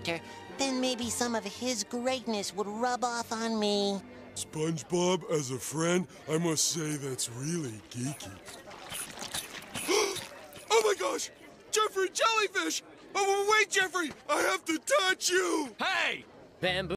character, then maybe some of his greatness would rub off on me. SpongeBob, as a friend, I must say that's really geeky. Oh my gosh! Jeffrey Jellyfish! Oh, wait, Jeffrey! I have to touch you! Hey! Bamboo.